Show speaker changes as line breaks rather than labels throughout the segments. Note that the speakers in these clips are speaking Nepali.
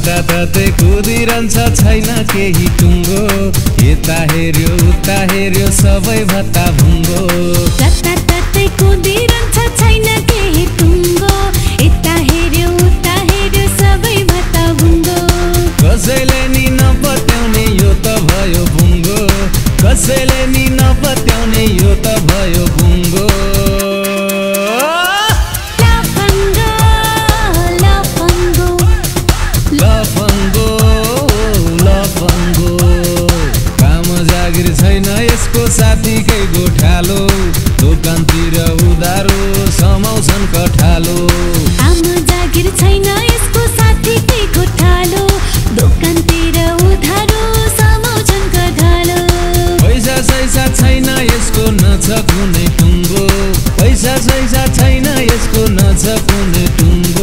जताततै कुदिरहन्छ छैन केही टुङ्गो यता हेर्यो उता हेर्यो सबै भत्ता भुङ्गो
जताततै कुदिरहन्छ छैन केही टुङ्गो यता हेर्यो उता हेर्यो सबै भत्ता भुङ्गो
कसैले नि नपत्याउने यो त भयो भुङ्गो कसैले नि नपत्याउने यो त भयो भुङ्गो छैन यसको साथीकै गोठालो दोकानतिर उधारो समाउँछन् कठालो
काम जागिर छैन यसको साथीकै गोठालो दोकानतिर उधारो समाउँछन् कठालो
पैसा सैसा छैन यसको नछ कुनै टुङ्गो पैसा सैसा छैन यसको नछ कुनै टुङ्गो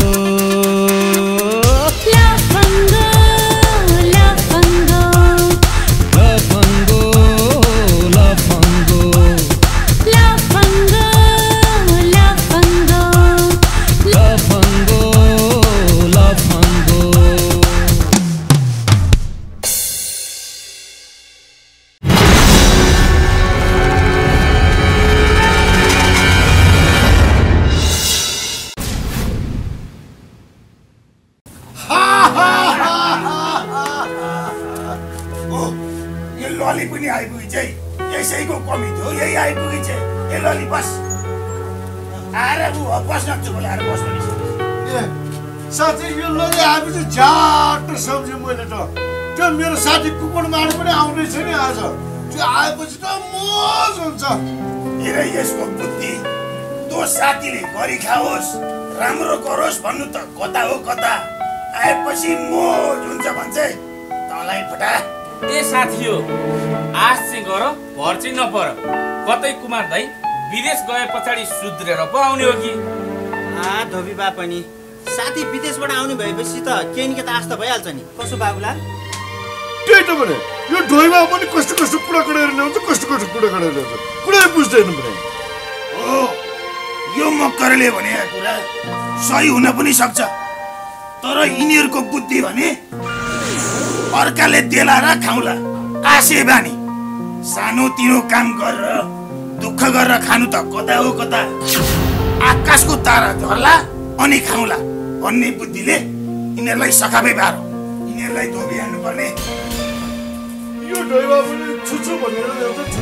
साथी यो लरी आएपछि झ्याट सम्झेँ मैले त त्यो मेरो साथी कुकुर मार्नु पनि आउँदै छ नि आज त्यो आएपछि त मोज हुन्छ
हेर यसको बुद्धि तो साथीले गरी खाओस् राम्रो गरोस् भन्नु त कता हो कता आएपछि मोज हुन्छ भन्छ तँलाई फटा
ए साथी हो आश चाहिँ गर भर चाहिँ नपर कतै कुमार दाइ विदेश गए पछाडि सुध्रेर पो आउने हो कि
धोबी बा पनि साथी विदेशबाट आउने भएपछि त केही न के त आस्था भइहाल्छ नि कसो बाबुलाल
त्यही त भने यो ढोइमा पनि कस्तो कस्तो कुरा गरेर ल्याउँछ कस्तो कस्तो कुरा गरेर ल्याउँछ कुरै बुझ्दैन भने
हो यो मक्करले भने कुरा सही हुन पनि सक्छ तर यिनीहरूको बुद्धि भने अर्काले देला र खाउला आशे बानी सानो तिनो काम गरेर दुःख गरेर खानु त कता हो कता आकाशको तारा झर्ला अनि खाउला भन्ने बुद्धिले यिनीहरूलाई सखाबै पारो यिनीहरूलाई धोबी हान्नु पर्ने
यो ढोइमा पनि छुछु भनेर ल्याउँछ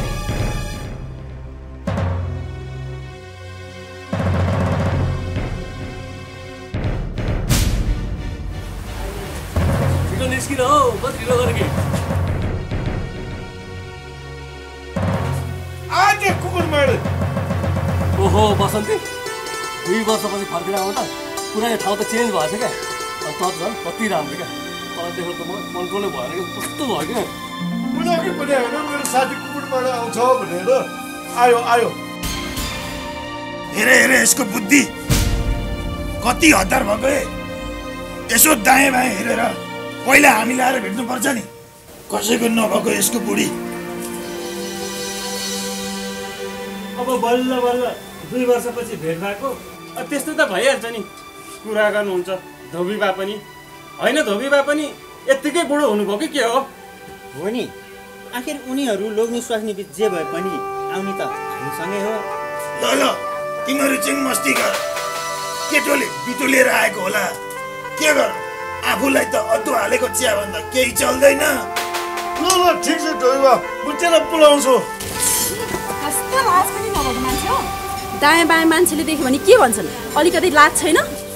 निस्किन हौ म ढिलो गरेँ कि
आज कुकुर मारे
ओहो बसन्ती 2 वर्षपछि फर्केर आउँदा पुरा यो ठाउँ त चेन्ज भएछ क्या अनि त झन् कति राम्रो क्या तर देखेर त म कन्ट्रोलै भएन कि कस्तो भयो क्या
मैले अघि पनि होइन मेरो साथी कुकुर मारे आउँछ भनेर आयो आयो
हेर हेर यसको बुद्धि कति हतार भएको यसो दायाँ बायाँ हेरेर पहिला हामीले आएर भेट्नु पर्छ नि कसैको नभएको यसको बुढी
अब बल्ल बल्ल 2 वर्षपछि भेट भएको त्यस्तो त भइहाल्छ नि कुरा गर्नुहुन्छ धोबी बा पनि होइन धोबी बा पनि यत्तिकै बुढो हुनुभयो कि के हो नि आखिर उनीहरू लोग्ने स्वास्नी बिच जे भए पनि आउने त हामीसँगै हो
ल ल तिमीहरू चाहिँ मस्ती गर केटोले बिटो लिएर आएको होला के गर आफूलाई त अदुवा हालेको चिया भन्दा केही चल्दैन
ल ल ठिक छ ढोइमा बुझेर बोलाउँछु
कस्तो लाज पनि नभएको मान्छे हो दायाँ बायाँ मान्छेले देख्यो भने के भन्छन् अलिकति लाज छैन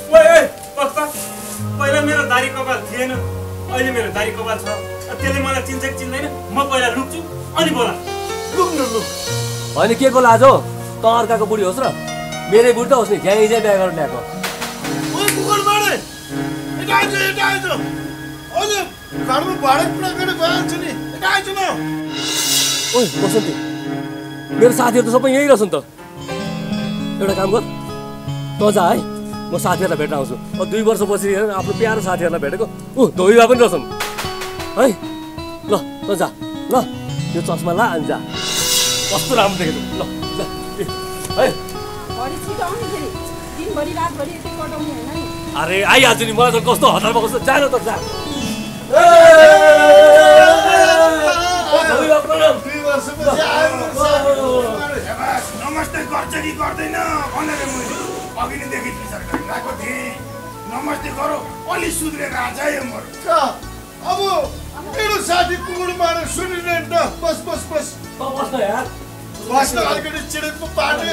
पहिला मेरो दारी कपाल थिएन अहिले मेरो दारी कपाल छ त्यसले मलाई चिन्छ कि चिन्दैन म पहिला लुक्छु अनि बोला
लुक्नु लुक
होइन के को लाज हो त अर्काको बुढी होस् र मेरै बुढी त होस् नि ज्याइ चाहिँ बिहा गरेर ल्याएको
ओइ कुकुर मारे यता आइज अहिले घरमा भाडा कुरा गरेर गइहाल्छ नि यता आइज न
ओइ बसन्ती मेरो साथीहरू त सबै यहीँ रहेछ नि त एउटा काम गर त जा है म साथीहरूलाई भेट्न आउँछु 2 वर्षपछि आफ्नो प्यारो साथीहरूलाई भेटेको धोइबा पनि रहेछन् है ल त जा ल यो चस्मा ला अनि जा कस्तो राम्रो देखेको ल है
बढी छिटो आउनु फेरि दिनभरि रातभरि यतै कटाउने होइन नि
अरे आइहाल्छु नि मलाई त कस्तो हतारमा कस्तो जानु त जा
नमस्ते गर्छ कि गर्दैन भनेर मैले अघि नैदेखि विचार गरिरहेको थिएँ नमस्ते गरौँ अलि सुध्रेर आज म
अब मेरो साथी कुकुर मारेर सुनिँदैन त बस बस बस
बस्न यार
बस्न अलिकति चिडेको पार्टी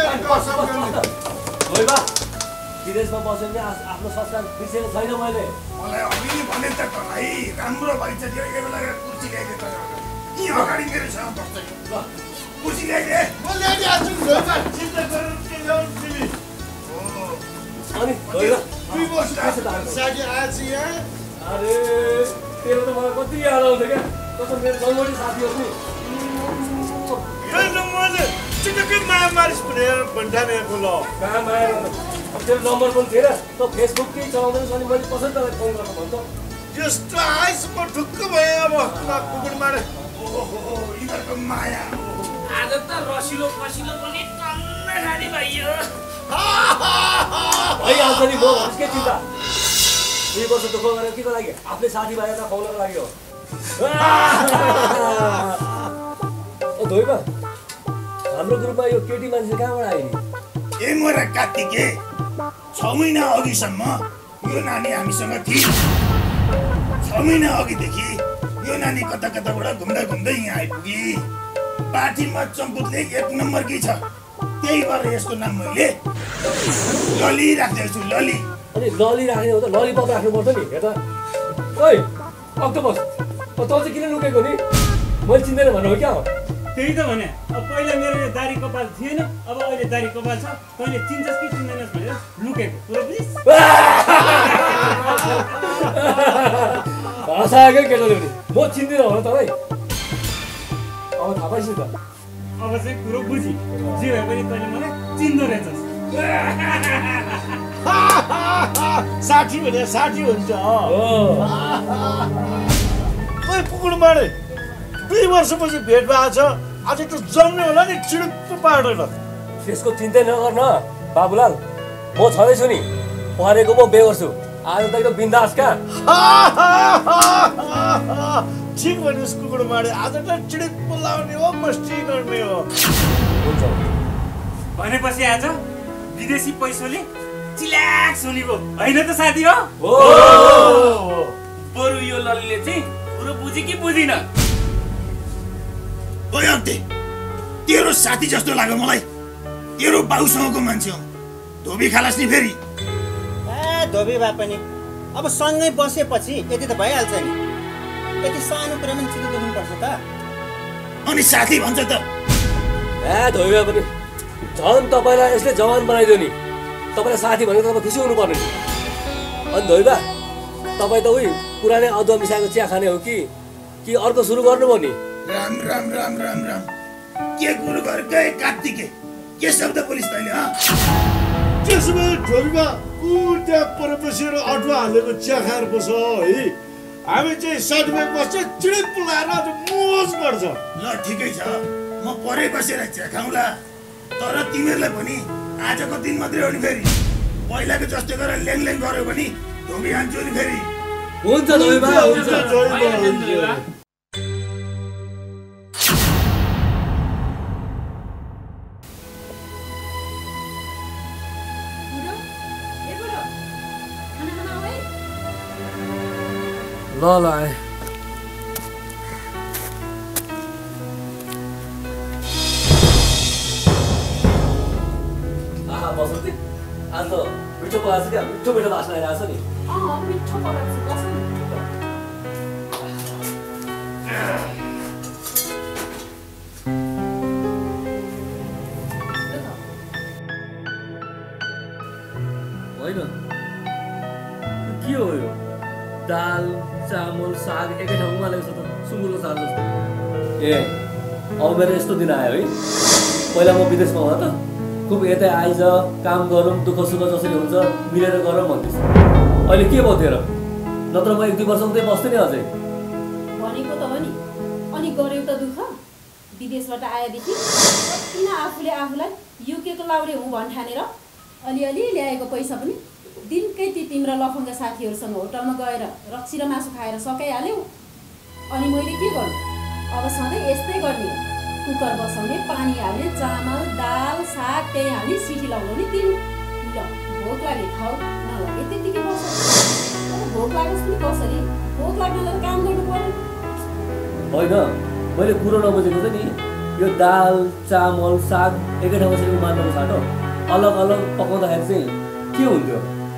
विदेशमा बस्यो भने आफ्नो संस्कार बिर्सेको छैन मैले
मलाई अघि नै भने त भाइ राम्रो भइन्छ त्यो एक बेला कुर्सी ल्याइदे त यी अगाडि मेरो सँग बस्छ कुर्सी ल्याइदे
म ल्याइदिहाल्छु नि चिन्ता गरेर के ल्याउनु तिमी
अनि
दुई वर्ष साथी आएछ यहाँ
अरे तेरो त मलाई कति याद आउँछ क्या कसम मेरो जन्मदिन साथी हो नि
मैले चिटक्कै माया मारिस भनेर भन्ठानेको ल
कहाँ माया तेरो नम्बर पनि थिएन त फेसबुक केही चलाउँदैछ अनि मैले कसरी तँलाई फोन गर्नु भन्छ
त्यस्तो आइस म ढुक्क भएँ अब कुकुर मारे
ओहो यिनीहरूको माया
आज त रसिलो पसिलो पनि टन्न खाने भइयो
भइहाल्छ नि म भन्छु के चिन्ता 2 वर्ष दुःख गरेर के को लागि आफ्नै साथीभाइहरूलाई खुवाउनको लागि हो धोइमा हाम्रो ग्रुपमा यो केटी मान्छे कहाँबाट आयो नि
ए मोरा कार्तिके 6 महिना अघिसम्म यो नानी हामीसँग थियो 6 महिना अघिदेखि यो नानी कता कताबाट घुम्दा घुम्दै यहाँ आइपुगी पार्टीमा चम्पुतले 1 नम्बर की छ त्यही भएर यसको नाम मैले लली राख्दैछु लली
अनि लली राख्ने हो त ललीपप राख्नुपर्छ नि हेर ओइ अक्टोपस तँ चाहिँ किन लुकेको नि मैले चिन्दैन भन्नु हो क्या
त्यही त भने अब पहिला मेरो यो दारी कपाल थिएन अब अहिले दारी कपाल छ तैँले चिन्छस् कि चिन्दैनस् भनेर लुकेको कुरो बुझिस्
हँसाएकै केटाले पनि म चिन्दिनँ होला तपाईँ अब थाहा पाइस् त
अब चाहिँ कुरो बुझी जे भए पनि तैँले मलाई चिन्दो रहेछस्
साथी भने साथी हुन्छ कुकुर मारे 2 वर्षपछि भेट भएको छ आज त जम्ने होला नि चिडुक्क पार्दैन
त्यसको चिन्तै नगर न बाबुलाल म छँदैछु नि परेको म बे गर्छु आज त एकदम बिन्दास का
ठिक भनेस् कुकुर मारे आज त चिडुक्क लाउने हो मस्ती गर्ने हो
हुन्छ
भनेपछि आज विदेशी पैसोले चिल्याक्स हुनेको होइन त साथी हो
बरु यो ललीले चाहिँ कुरो बुझी कि बुझिन
ओइ अन्ते तेरो साथी जस्तो लाग्यो मलाई तेरो बाउसँगको मान्छे हो धोबी खालास नि फेरि
धोबी भए पनि अब सँगै बसेपछि यति त भइहाल्छ नि यति सानो कुरा पनि चित्त दुख्नुपर्छ त
अनि साथी भन्छ त
धोबी भए पनि झन् तपाईँलाई यसले जवान बनाइदियो नि तपाईँलाई साथी भनेको तपाईँ खुसी हुनुपर्ने नि अनि धोबी बा तपाईँ त उही पुरानै अदुवा मिसाएको चिया खाने हो कि अर्को सुरु गर्नुभयो नि
राम राम राम राम राम के कुरो गर गए कार्तिके के शब्द बोलिस् तैँले
त्यसो भए ढोबीमा त्यहाँ पर बसेर अदुवा हालेको चिया खाएर बस है हामी चाहिँ साथीभाइ बस्छ चिडिक्क लाएर मोज गर्छ
ल ठिकै छ म परै बसेर चिया खाउँला तर तिमीहरूलाई पनि आजको दिन मात्रै हो नि फेरि पहिलाको जस्तो गरेर ल्याङ गर्यो भने धोबी हान्छु नि फेरि
हुन्छ धोबी बा हुन्छ ल आए बसन्ती आज त मिठो पकाएको छ क्या मिठो बास्ना आइरहेको छ नि
मिठो पकाएको छ
होइन के हो यो दाल चामल साग एकै ठाउँमा उमालेको छ त सुँगुरको साग जस्तो ए अब मेरो यस्तो दिन आयो है पहिला म विदेशमा हुँदा त खुब यतै आइज काम गरौँ दुःख सुख जसरी हुन्छ मिलेर गरौँ भन्दैछ अहिले के भयो तेरो नत्र म 1-2 वर्ष उतै बस्थेँ नि अझै
भनेको त हो नि अनि गर्यो त दुःख विदेशबाट आएदेखि किन आफूले आफूलाई युकेको लाउडे हुँ भन्ठानेर अलिअलि ल्याएको पैसा पनि दिनकै ती तिम्रो लफङ्गा साथीहरूसँग होटलमा गएर रक्सी र मासु खाएर सकाइहाल्यौ। अनि मैले के गर्नु? अब सधैँ यस्तै गर्ने हो। कुकर बसाउने, पानी हाल्ने, चामल दाल साग त्यही हाल्ने, सिटी लगाउने तिमी। ल भोक लागे खाऊ, नलागे त्यतिकै बस। भोक लागोस् पनि कसरी? भोक लाग्नलाई काम गर्नु पर्यो।
होइन मैले कुरो नबुझेको चाहिँ नि यो दाल चामल साग एकै ठाउँमा चाहिँ मार्नुको साटो अलग अलग पकाउँदाखेरि चाहिँ के हुन्थ्यो?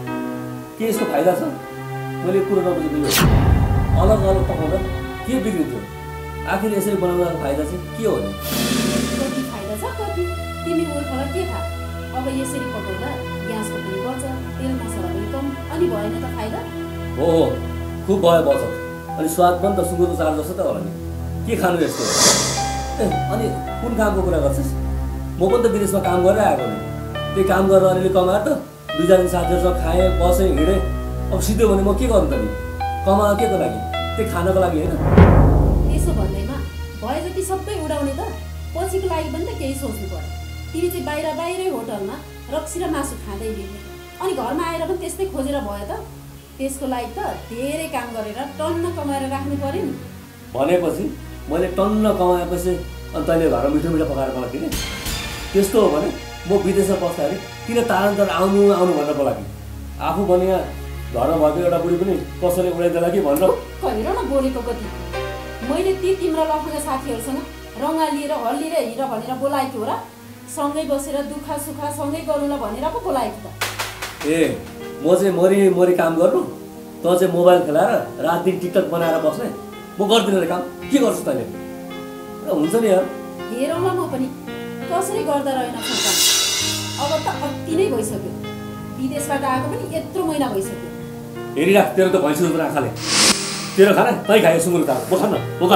के यसको फाइदा छ? मैले कुरो नबुझेको यो अलग अलग पकाउँदा के बिग्रिन्थ्यो? आखिर यसरी बनाउँदाको फाइदा चाहिँ के हो नि?
कति फाइदा छ कति? तिमी मूर्खलाई के थाहा? अब यसरी पकाउँदा ग्यासको पनि बच्छ, तेल मसला पनि कम, अनि भएन त फाइदा?
हो खुब भयो बचत। अनि स्वाद पनि त सुँगुरको चार जस्तो त होला नि। के खानु यस्तो? ए अनि कुन कामको कुरा गर्छस्? म पनि त विदेशमा काम गरेर आएको नि। त्यही काम गरेर अलिअलि कमाएर त 2-4 साथीहरूसँग खाएँ बसेँ हिँडेँ। अब सिधो भने म के गर्नु त नि? कमाएको के को लागि? त्यही खानको लागि होइन?
त्यसो भन्दैमा भए जति सबै उडाउने त पछिको लागि पनि त केही सोच्नु पर्यो। तिमी चाहिँ बाहिरै होटलमा रक्सी र मासु खाँदै हिँड्ने, अनि घरमा आएर पनि त्यस्तै खोजेर भयो त? त्यसको लागि त धेरै काम गरेर टन्न कमाएर राख्नु पर्यो नि।
भनेपछि मैले टन्न कमाएपछि अनि तैँले घरमा मिठो मिठो पकाएर बोलाएको नि? त्यस्तो हो भने म विदेशमा बस्दाखेरि किन तारान्तर आउनु भनेर बोलाएको? आफू भने यहाँ घरमा भएको एउटा बुढी पनि कसैले उडाइदिएला कि भनेर
हेर न बोलेको कति। मैले ती तिम्रो लफङ्गा साथीहरूसँग रङ्गा लिएर हल्लिएर हिँड भनेर बोलाएको हो र? सँगै बसेर दुःख सुख सँगै गरौँला भनेर पो बोलाएको त।
ए म चाहिँ मरी काम गर्नु, तँ चाहिँ मोबाइल खेलाएर रात दिन टिकटक बनाएर बस्ने? म गर्दिनँ रे काम। के गर्छु तैँले? र हुन्छ नि यार।
हेरौँला म पनि कसरी गर्दा रहेन काम। अब त अति नै भइसक्यो। विदेशबाट आएको पनि यत्रो महिना भइसक्यो।
हेरिराख, तेरो त भैँसी दुध आँखाले। तेरो खाना तै खायो सुँगुरको ताल। बोखान न बोका।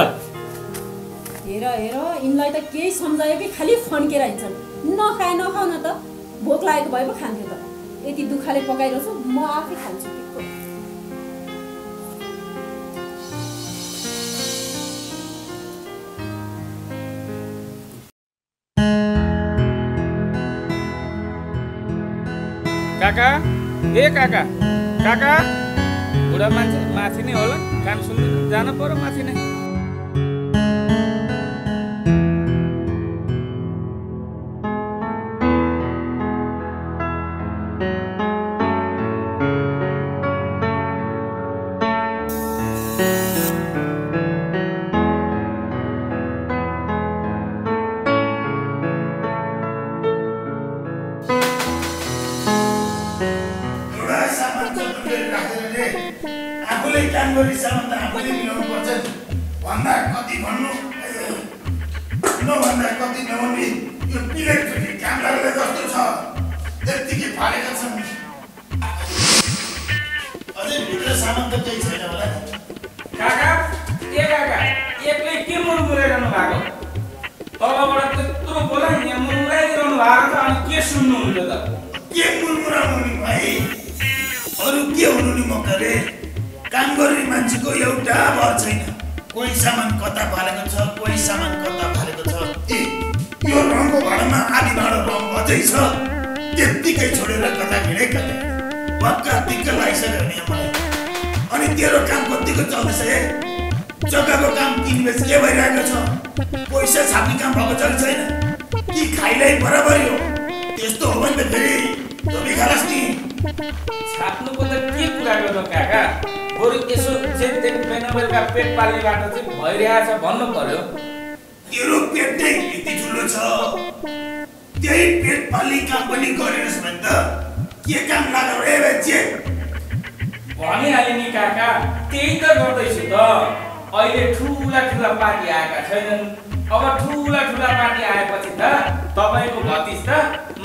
हेर यिनलाई त केही सम्झायो कि खालि फन्केर हिँड्छन्। नखाऊ न त। भोक लागेको भए पो खान्थ्यो त। यति दुःखले पकाइरहेछु, म आफै खान्छु।
काका ए काका काका बुढा मान्छे माथि नै होला, काम सुन्नु जानु पर्यो माथि नै।
जग्गाको काम किनबेच के भइरहेको छ? पैसा छाप्ने काम भएको छ छैन कि खाइलाई बराबरी हो? त्यस्तो हो भने त फेरि धोबी खालास नि।
छाप्नुको त के कुरा गर्नु काका? बरु यसो जेन बिहान बेलुका पेट पाल्नेबाट चाहिँ भइरहेछ भन्नु पर्यो।
तेरो पेट नै यति ठुलो छ, त्यही पेट पाल्ने काम पनि गरिरहेछ भने त के काम लाग्यो रे बेचे?
भनिहालेँ नि काका, त्यही त गर्दैछु त। अहिले ठुला पार्टी आएका छैनन्। अब ठुला पार्टी आएपछि त तपाईँको भतिज त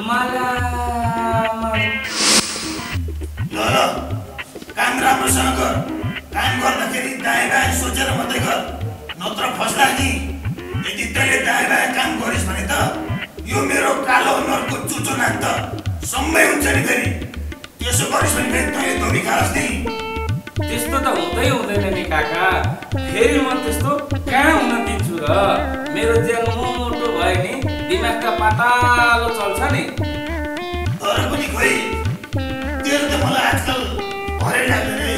ल काम राम्रोसँग गर। काम गर्दाखेरि दायाँ बायाँ सोचेर मात्रै गर, नत्र फस्ला नि। यदि तैँले दायाँ बायाँ काम गरिस् भने त यो मेरो कालो नरको चुचो नाक त सम्मै हुन्छ नि फेरि। त्यसो गरिस् भने फेरि तैँले धोबी खालास नि।
त्यस्तो त हुँदैन नि काका। फेरि म त्यस्तो कहाँ हुन दिन्छु र? मेरो ज्यान मोटो भयो नि, दिमाग त पातालो चल्छ नि।
तर पनि खोइ तेरो त मलाई आजकल भरे लाग्दैन है।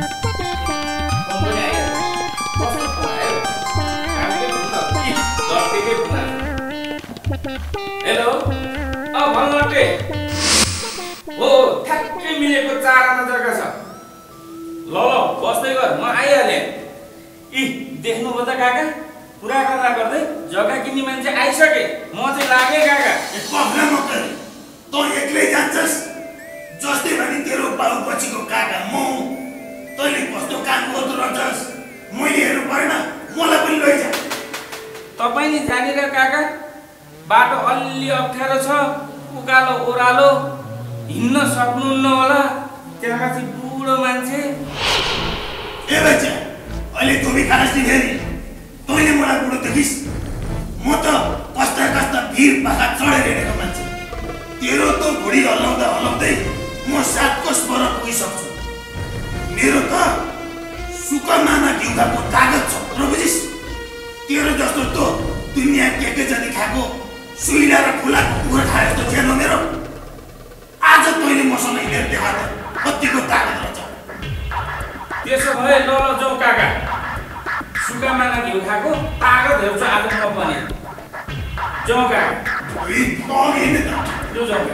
हेलो भन्नुटे हो ठ्याक्कै मिलेको 4 आना जग्गा छ। ल बस्दै गर म आइहालेँ। देख्नु भयो त काका कुरा गर्दा गर्दै जग्गा किन्ने मान्छे आइसके। म चाहिँ लागेँ काका।
पक्रा मकर तँ एक्लै जान्छस् जस्तै भने तेरो बाउ पछिको काका म तैँले कस्तो काम गर्दो रहन्छस् मैले हेर्नु परेन मलाई पनि लैजा।
तपाईँले जानेर काका बाटो अलि अप्ठ्यारो छ उकालो ओह्रालो हिँड्न सक्नुहुन्न होला त्यहाँमाथि बुढो मान्छे।
ए बच्चा अहिले धोबी खानास नि फेरि तैँले मलाई बुढो देखिस् म त कस्ता कस्ता भिर पाखा चढेर हिँडेको मान्छे। तेरो त भुँडी हल्लाउँदा हल्लाउँदै म 7 कोस पर पुगिसक्छु। मेरो त सुकमाना घिउकाको कागज छ र बुझिस्। तेरो जस्तो त दुनियाँ के जति खाएको सुइला र फुलाको कुखुरा खाए जस्तो थिएन मेरो। आज तैँले मसँग हिँडेर देखा त कतिको तागत रहेछ।
त्यसो भए ल जाउँ काका। सुकामाना घिउ खाएको तागत हेर्छु आज म पनि। जाउँ काका।
हिँड्ने त
जाउँ काका।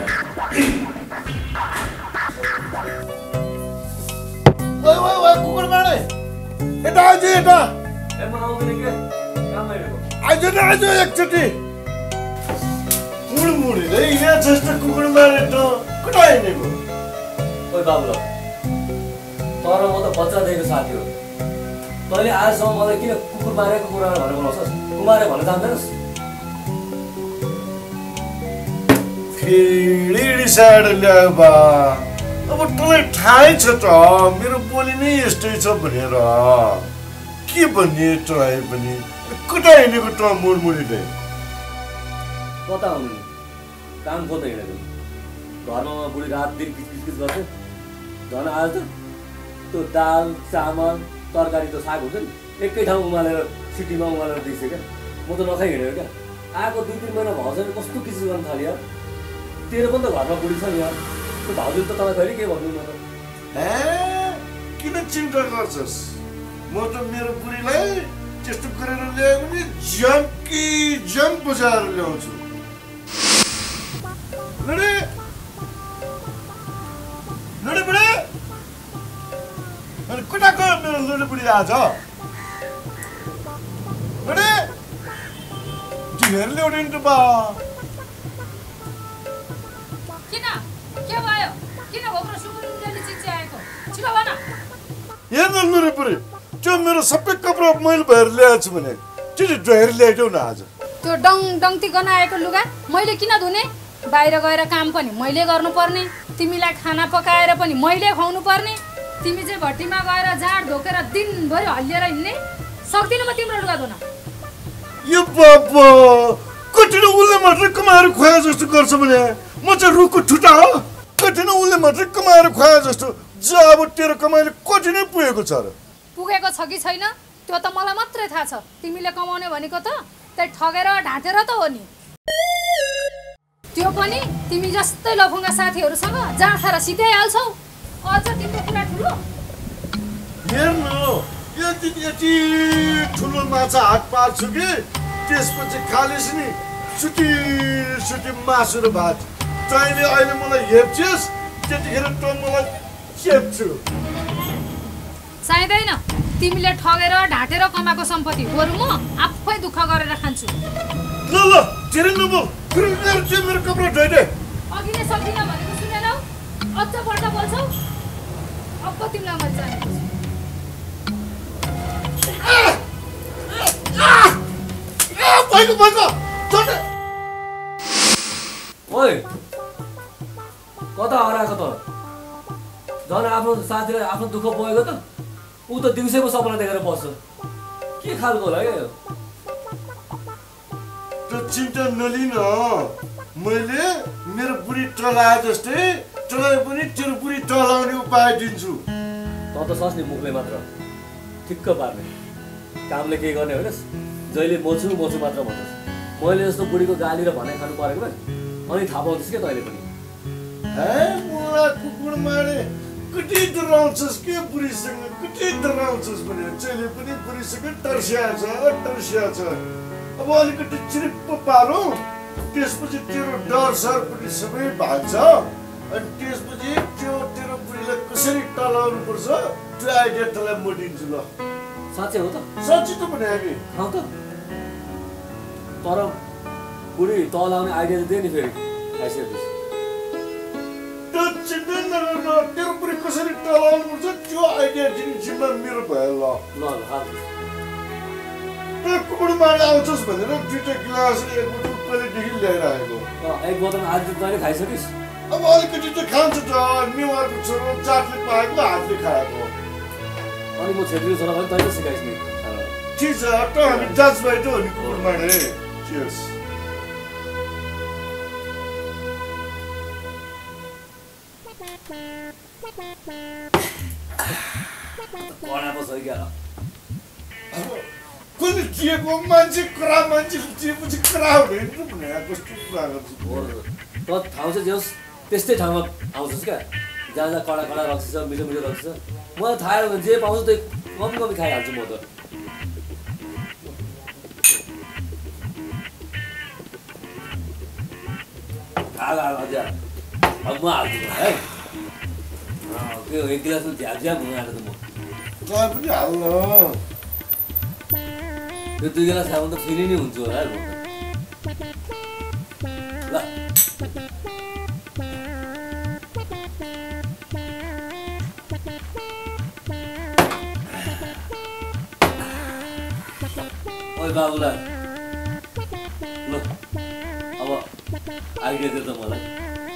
ओइ कुकुर मारे यता आइज यता
म आउँदैन के काम आइरहेको।
आइज न आइज एकचोटि। मुड रे यहाँ जस्तो कुकुर मारे त कता हिँडेको?
ओइ बाबुला तर म त बच्चादेखिको साथी हो। तैँले आजसम्म मलाई किन कुकुर मारेको कुरा भनेर बोलाउँछस्? कुमारे भन्न जान्दैनस्?
फेरि रिसाएर ल्यायो बा। अब तँलाई थाहै छ त मेरो बोली नै यस्तै छ भनेर। के भन्ने तँलाई पनि कता हिँडेको त मुडमुडीले?
कता हुनु नि काम खोज्दै हिँडेको। घरमा बुढी रात दिन किचकिच गर्छ। झन् आज त त्यो दाल चामल तरकारी त साग हुन्छ नि एकै ठाउँ उमालेर सिटीमा उमालेर दिइसक्यो क्या। म त नखाइ हिँडेको क्या। आएको 2-3 महिना भएछ नि कस्तो किसिम गर्न थाल्यो। तेरो पनि त घरमा बुढी छ नि यार। त्यो भाउजूले त तँलाई कहिले के भन्नु न।
किन चिन्ता गर्छस्? म त मेरो बुढीलाई त्यस्तो गरेर ल्यायो भने जम बजाएर ल्याउँछु। लडे बुढी अनि कता गयो मेरो लडे बुढी आज? लडे ढिँडेर ल्याउने नि त बा।
किन के भयो? किन भोग्रो सुकुनले चिच्याएको? छिटो भन।
हेर्न लडे बुढी त्यो मेरो सबै कपडा मैल भएर ल्याएको छु भने त्यो धोएर ल्याइदेऊ न आज।
त्यो डङटी गनाएको लुगा मैले किन धुने? बाहिर गएर काम पनि मैले गर्नुपर्ने, तिमीलाई खाना पकाएर पनि मैले खुवाउनु पर्ने। तिमी चाहिँ भट्टीमा गएर जाँड धोकेर दिनभरि हल्लिएर हिँड्ने। सक्दिनँ म तिम्रो लुगा धुन।
यो बाबा कतिले उसले मात्रै कमाएर खुवाए जस्तो गर्छ भने म चाहिँ रुखको ठुटा हो? कतिले उसले मात्रै कमाएर खुवाए जस्तो जा अब तेरो कमाइले कति नै पुगेको छ र?
पुगेको छ कि छैन त्यो त मलाई मात्रै थाहा छ। तिमीले कमाउने भनेको त त्यही ठगेर ढाँटेर त हो नि। त्यो पनि तिमी जस्तै लफुङ्गा साथीहरूसँग जहाँ खाएर सिकाइहाल्छौ। अझ तिम्रो कुरा ठुलो।
हेर्नु यति ठुलो माछा हात पार्छु कि त्यसपछि खालिस नि सुटी मासु र भात। तैँले अहिले मलाई हेप्छस् त्यतिखेर त मलाई चेप्छु।
चाहिँदैन। तिमीले ठगेर ढाँटेर कमाएको सम्पत्ति बरु म आफै दुःख गरेर खान्छु।
ल तेरे नबोल मेरो कपडा धोइदे।
अघि नै सक्दिनँ भनेको सुनेनौ? अझ पल्ट बोल्छौ? अब तिमीलाई मैले जानेको छु।
ओइ कता हराएको त? झन् आफ्नो साथीलाई आफ्नो दुःख बोकेको त ऊ त दिउँसैको सपना देखेर बस्छ। के खालको होला क्या यो?
त्यो चिन्ता नलिन। मैले मेरो बुढी टलाए जस्तै तँलाई पनि तेरो बुढी टलाउने उपाय दिन्छु।
त त सस्ने मुखले मात्र ठिक्क पार्ने कामले के गर्ने होइनस्। जहिले मोछु मात्र भन्छस्। मैले जस्तो बुढीको गाली र भनाइ खानु परेको भए अनि थाहा पाउँदैछ क्या तैँले पनि।
हे मुला कुकुर मारे कति डराउँछस् के बुढीसँग कति डराउँछस् भने चाहिँ पनि बुढीसँग टर्सिया छ अब अलिकति चिरिप्प पारौँ त्यसपछि तेरो डर सर पनि सबै भाग्छ अनि त्यसपछि तेरो बुढीलाई कसरी टलाउनु पर्छ त्यो आइडिया तँलाई म दिन्छु ल
साँच्चै हो त
साँच्चै त भने हामी
हौ त तर बुढी तल आउने आइडिया त दियो नि फेरि आइसकेपछि
त्यो चिन्ता नगर्नु तेरो बुढी कसरी टलाउनु पर्छ त्यो आइडिया दिने जिम्मा मेरो भयो ल त्यो कुकुरमाले आउँछस् भनेर 2टा गिलास एक बोतल पहिलेदेखि ल्याएर आएको
एक बोतल आज तैँले खाइसकिस्
अब अलिकति त खान्छ त नेवारको छोरो जातले पाएको हातले खाएको
अनि म छेत्रीको छोरा पनि तैँले सिकाइस् नि
ठिक छ त हामी जाज भाइ त हो नि कुकुरमाले चियर्स
कडा पो छ क्या
कसले दिएको मान्छे दिएपछि करा हुँदैन भने कस्तो कुरा गर्छु
त ठाउँ चाहिँ जेहोस् त्यस्तै ठाउँमा आउँछस् क्या जहाँ जहाँ कडा कडा रक्सी छ मिठो मिठो रक्सी छ मलाई थाहा हो भने जे पाउँछु त्यही कमी खाइहाल्छु म त अब म हाल्छु है त्यो एक गिलासमा झ्याप हुन आएको त म
तँ पनि हाल्न
त्यो 2 गिलास खायो भने त फेरि नै हुन्छु होला ल ओइ बाबुलाई ल अब आइडिया दे त मलाई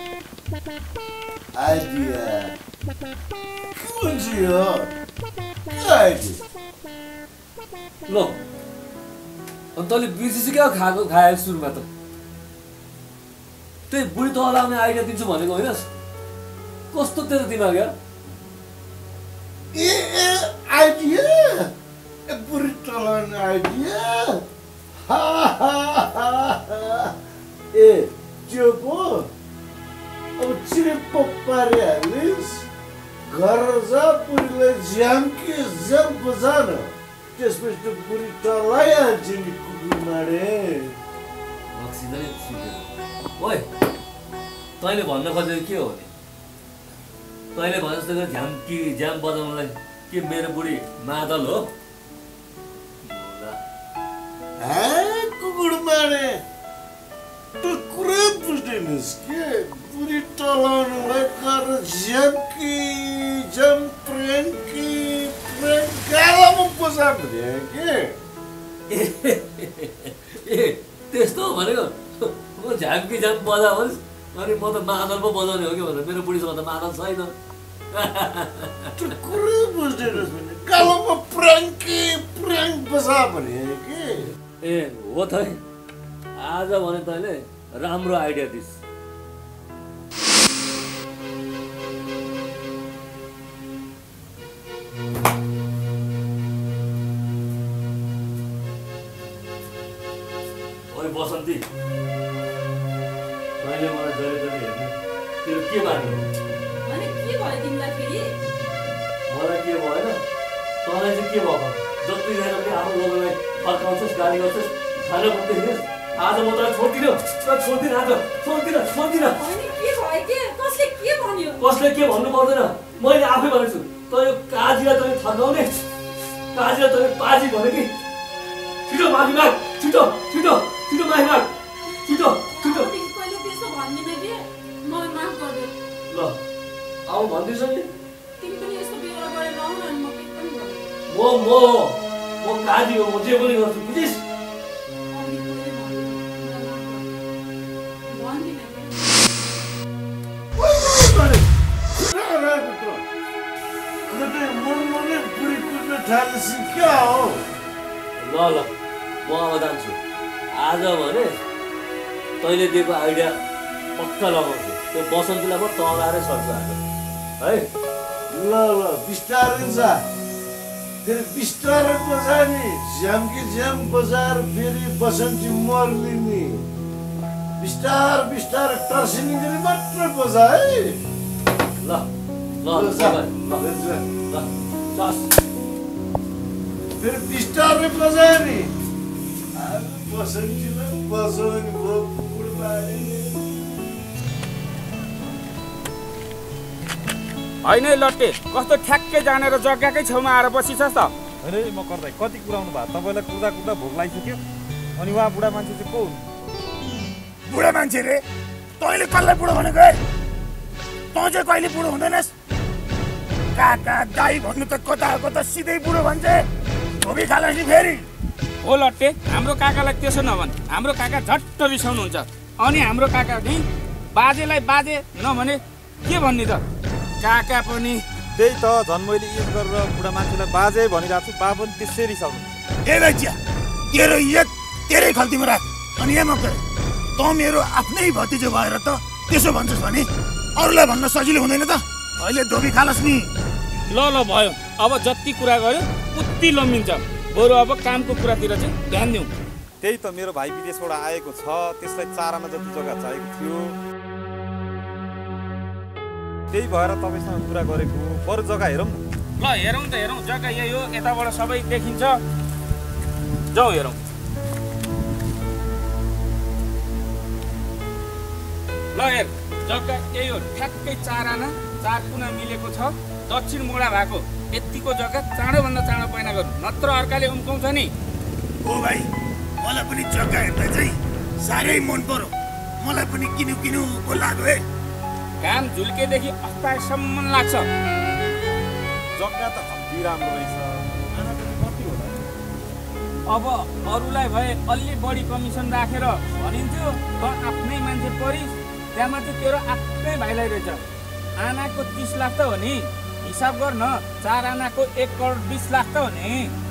आइडिया कुन चाहिँ हो आइडिया
ल अनि तैँले बिर्सिसु क्या खायो सुरुमा त त्यही बुढी तल आउने आइडिया दिन्छु भनेको होइनस् कस्तो तेरो दिमाग यार
आइडिया बुढी तल आउने आइडिया ए त्यो पो अब चिरिप्प पारिहालिस् घर जा बुढीलाई झ्याम बजान त्यसपछि त बुढी टलाइहाल्छ नि कुकुरमाले
ओइ तैँले भन्न खोजेको के हो भने तैँले भने जस्तो झ्याम बजाउनलाई के मेरो बुढी मादल हो
कुकुरमाले त कुरै बुझ्दैनस् के बुढी टलाउनुलाई कर झ्याम प्रेन्की गालामा बजा भने के
ए त्यस्तो हो भनेको म झ्याम बजा भनिस् अनि म त मादल पो बजाउने हो कि भनेर मेरो बुढीसँग त मादल छैन
त्यो कुरै बुझ्दैनस् भने गालामा प्र्याङ्क बजा भने के
ए हो त आज भने तैँले राम्रो आइडिया दिस् बसन्ती तैँले मलाई जहिले हेर्ने तेरो के बानी हो
के भयो तिमीलाई फेरि
मलाई के भएन तँलाई चाहिँ के भएको जतिखेर पनि आफ्नो लोगोलाई फर्काउँछस् गाली गर्छस् खाना पुग्दैछस् आज म तँलाई छोड्दिनँ आज छोड्दिनँ कसले के भन्नु पर्दैन मैले आफै भनेको छु तँ यो काजीलाई तैँले थर्काउने काजीलाई तैँले पाजी भने कि छिटो माफी माग छिटो माफी माग छिटो ल आऊ भन्दैछ नि म काजी हो म जे पनि गर्छु बुझिस्
क्या हो
ल म अब जान्छु आज भने तैँले दिएको आइडिया पक्का लगाउँछु त्यो बसन्तीलाई म तलाएर सर्छु आज है
ल बिस्तारै जा फेरि बिस्तारै बजा नि झ्याम बजार फेरि बसन्ती मर्लिने बिस्तार टर्सिने गरी मात्र बजा है
ल
फेरि बिस्तारै बजायो नि बसाउने भयो कुकुर पाए
होइन लट्टे कस्तो ठ्याक्कै जानेर जग्गाकै छेउमा आएर बसिछस् त
होइन म गर्दै कति कुराउनु भयो तपाईँलाई कुर्दा कुर्दा भोक लागिसक्यो अनि उहाँ बुढा मान्छे चाहिँ को हुनु
बुढा मान्छे रे तैँले कसलाई बुढो भनेको है तँ चाहिँ कहिले बुढो हुँदैनस् काका दाई भन्नु त कता कता सिधै बुढो भन्छ धोबी खालसी फेरि
हो लट्टे हाम्रो काकालाई त्यसो नभन् हाम्रो काका झट्ट रिसाउनुहुन्छ अनि हाम्रो काका नि बाजेलाई बाजे नभने के भन्ने त काका पनि
त्यही त झन् मैले इज गरेर बुढा मान्छेलाई बाजे भनिरहेको छु बा पनि त्यसै रिसाउनु
ए भाइचिया तेरो इज्जत तेरै खल्तीमा राख अनि यहाँ मकर तँ मेरो आफ्नै भतिजो भएर त त्यसो भन्छस् भने अरूलाई भन्न सजिलो हुँदैन त अहिले धोबी खालस् नि
ल भयो अब जति कुरा गर्यो उति लम्बिन्छ बरु अब कामको कुरातिर चाहिँ ध्यान दिउँ
त्यही त मेरो भाइ विदेशबाट आएको छ त्यसलाई चारामा जति जग्गा चाहिएको थियो त्यही भएर तपाईँसँग कुरा गरेको बरु जग्गा हेरौँ
ल हेरौँ त हेरौँ जग्गा यही हो यताबाट सबै देखिन्छ जाउँ हेरौँ ल हेर जग्गा यही हो ठ्याक्कै 4 आना 4 कुना मिलेको छ दक्षिण मोडा भएको यतिको जग्गा चाँडोभन्दा चाँडो पैना गर्नु नत्र अर्काले उम्काउँछ नि
ओ भाइ मलाई पनि जग्गा हेर्दा चाहिँ साह्रै मन पर्यो मलाई पनि किनु किनु को लाग्यो है
काम झुल्केदेखि अस्तासम्म लाग्छ
जग्गा त कति राम्रो रहेछ आना पनि कति होला
अब अरूलाई भए अलि बढी कमिसन राखेर भनिन्थ्यो त आफ्नै मान्छे परिस् त्यहाँ माथि तेरो आफ्नै भाइलाई रहेछ आनाको 30 लाख त हो नि हिसाब गर्न 4 आनाको 1 करोड 20 लाख त हो नि